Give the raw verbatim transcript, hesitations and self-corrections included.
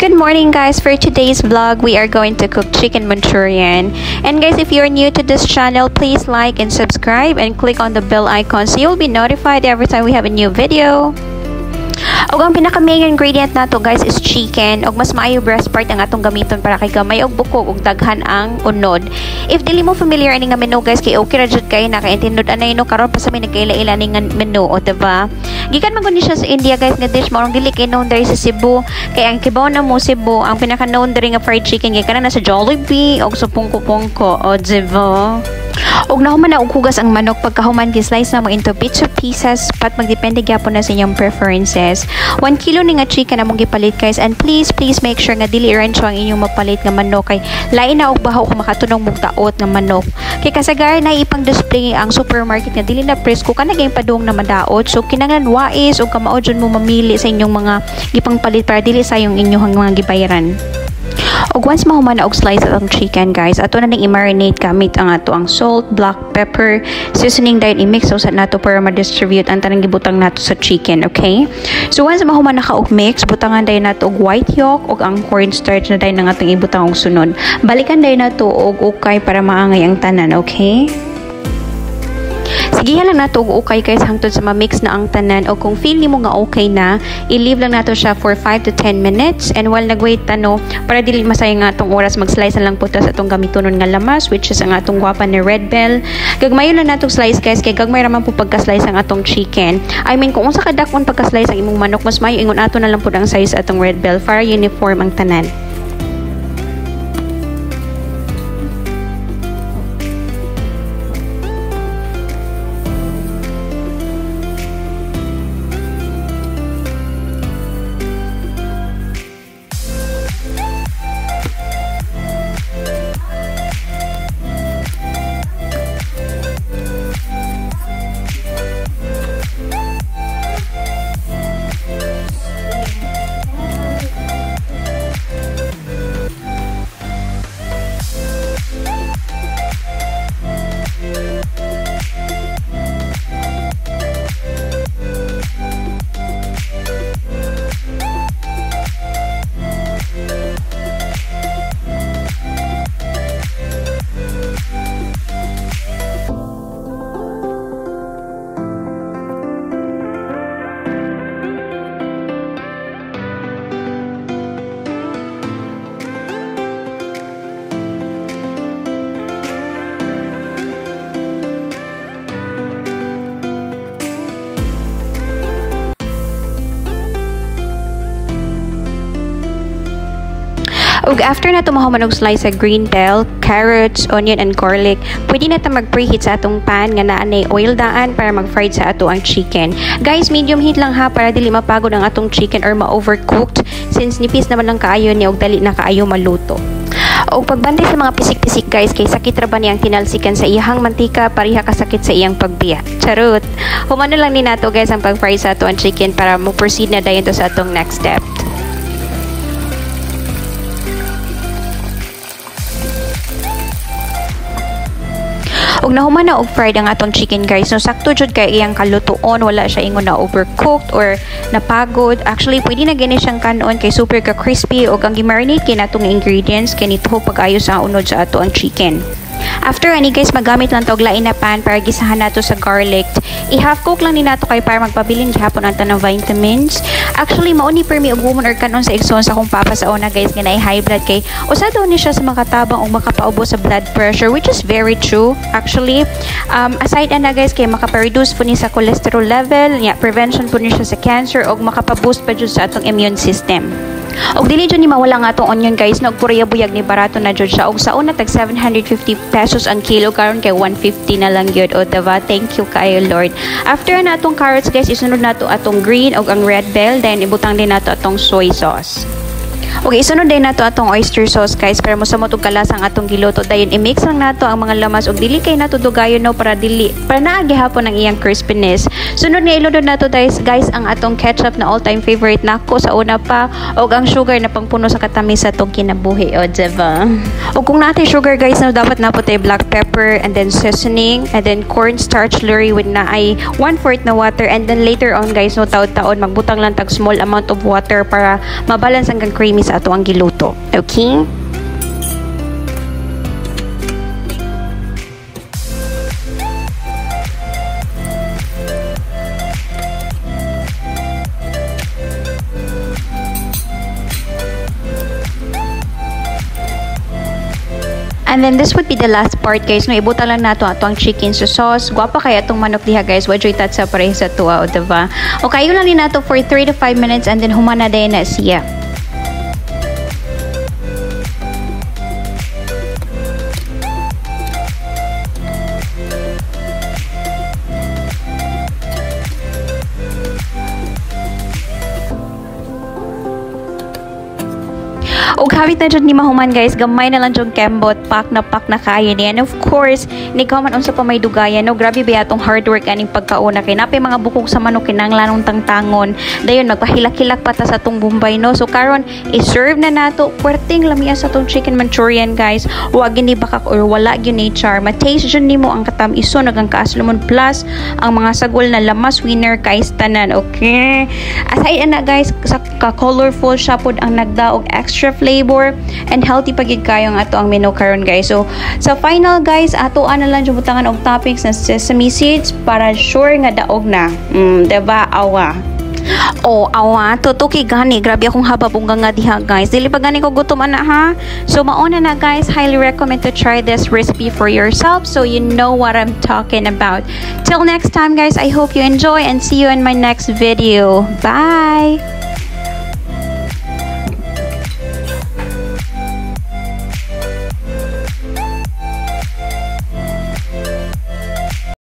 Good morning guys. For today's vlog, we are going to cook chicken Manchurian. And guys, if you're new to this channel, please like and subscribe and click on the bell icon so you'll be notified every time we have a new video. Og ang pinaka-main ingredient nato guys is chicken. Og mas maayo breast part ang atong gamiton para kay gamay og bukog og daghan ang unod. If dili mo familiar ani nga menu guys, kay okay ra jud kay nakaintindod anay no karon pa sa may nagkaila-ila ni nga menu o diba? Gikan man gud ni siya sa India guys nga dish mo ang dili kay known diri sa Cebu. Kay ang kibaw na mo Cebu, ang pinaka-known diri nga fried chicken kay kana na sa Jollibee og sa pungko-pungko o diba? Og nahuman na og hugas ang manok pagkahuman gi-slice na mo into bits of pieces pat magdepende gyapon na sa inyong preferences. one kilo ni nga chicken among gipalit guys, and please please make sure nga dili rancho ang inyong mapalit nga manok kay lain na og bahaw kung makatunong mugtaot nga manok. Kay kasagaran na ipang display ang supermarket nga dili na presko kana gyang padung na madaot, so kinahanglan wais og kamao jud mo mamili sa inyong mga gipang palit para dili sayong inyong mga gibayaran. Og once mahuman na og slice ang chicken guys, ato na ning i-marinate gamit ang ato ang salt, black pepper, seasoning dahil i-mix usad nato para ma-distribute ang tanang gibutang nato sa chicken, okay? So once mahuman na ka og mix, butangan dahil nato og white yolk og ang cornstarch na dahil nang atong ibutang og sunod. Balikan dahil nato og ukay para maangay ang tanan, okay? Sige lang nato og okay guys hangtod sa ma-mix na ang tanan, o kung feel nimo nga okay na, i-leave lang nato siya for five to ten minutes, and while nagwait tano para dili masayang nga atong oras, mag-slice lang po ta sa atong gamitonon nga lamas, which is ang atong gwapa ni red bell. Gagmayon lang natong slice guys kay gagmay raman po pagka-slice ang atong chicken. I mean kung unsa ka dakon pagka-slice ang imong manok, mas mayo ingon ato na lang pud ang size atong red bell para uniform ang tanan. Og after na tumahuman og slice sa green bell, carrots, onion, and garlic, pwede na ta mag-preheat sa atong pan nga naa nay oil daan para mag-fried sa ato ang chicken. Guys, medium heat lang ha para dili mapagod ang atong chicken or ma-overcooked, since nipis naman lang kaayo ni og dali na kaayo maluto. O pagbantay sa mga pisik-pisik guys, kay sakit ra ba niyang tinalsikan sa iyang mantika, pariha kasakit sa iyang pagbiya. Charot! Humano lang ni nato guys ang pag-fry sa ato ang chicken para mo proceed na dayon to sa atong next step. Og nahuman na og fried ang atong chicken guys, no sakto jud kay iyang kalutuon, wala siya ingon na overcooked or napagod. Actually pwede na gani siyang kanon kay super ka crispy, og ang gi-marinate kay natong ingredients kay nito pag-ayo sa unod sa ato ang chicken. After ani guys, magamit lang tog lain na pan para gisahan nato sa garlic. I-half cook lang ni nato kay para magpabilin gihapon ang tanang vitamins. Actually mauni permi og woman or kanon sa igsoon sa akong papa sa una guys nga naay high blood, kay usa daw ni siya sa makatabang og makapaubos sa blood pressure, which is very true. Actually um, aside ana guys kay makapa-reduce po ni sa cholesterol level, yeah, prevention po ni siya sa cancer, og makapa-boost pa jud sa atong immune system. Og dili jud ni mawala nga atong onion guys, nagpuraya-buyag ni barato na jud siya, og sa una tag seven hundred fifty pesos ang kilo, karon kay one fifty na lang gyud. O diba, thank you kayo Lord. After na atong carrots guys, isunod nato atong green og ang red bell, then ibutang din nato atong soy sauce. Okay, isunod din nato atong oyster sauce guys para mo samot og kalasa ang atong giluto. Dayon i-mix lang nato ang mga lamas og dili kay nato dugayon no para dili para naa gihapon ang iyang crispiness. Sunod nga iludod nato guys, guys ang atong ketchup na all-time favorite nako sa una pa, og ang sugar na pangpuno sa katamis sa atong kinabuhi. O diba? Og kung natin sugar guys, no, dapat na po tayo black pepper and then seasoning and then cornstarch slurry with na ay one fourth na water, and then later on guys, no, taod-taon magbutang lang tag small amount of water para mabalance ang creamy sa sa ato ang giluto. Okay? And then this would be the last part guys, no ibuta lang nato ato ang chicken sa sauce. Guwapa kaya atong manok diha guys, wadyoy tatsa pareha sa tuwa, o diba? Okay, yun lang din nato for three to five minutes and then humana din na siya. O habit na dyan ni mahuman guys, gamay na lang dyan kembot, pak na pak na kaya niya. And of course, ni ka man unsa pa may dugayan, no? Grabe ba atong hard work aning pagkauna. Kay napay mga bukog sa manok, kinanglanong tangtangon. Dayon, magpahilak-hilak pa ta sa tong Bombay, no? So karon i-serve na nato. Puwerteng lamiya sa tong chicken Manchurian guys. Huwag gini bakak or wala gyud nature. Ma-taste dyan nimo ang katam-iso, nagang kaaslumon plus ang mga sagol na lamas winner guys tanan. Okay? Aside na guys, sa ka-colorful siya pod ang nagdaog extra flavor and healthy pagid kayo ang ato ang menu karon guys. So sa final guys, ato ana lang jud butangan og toppings na sesame seeds para sure nga daog na. Mm, diba? Awa. Oh, awa, tutuki gani. Grabe akong haba pong nga diha guys. Dili pa gani ko gutom ana ha. So mauna na guys, highly recommend to try this recipe for yourself so you know what I'm talking about. Till next time guys, I hope you enjoy and see you in my next video. Bye!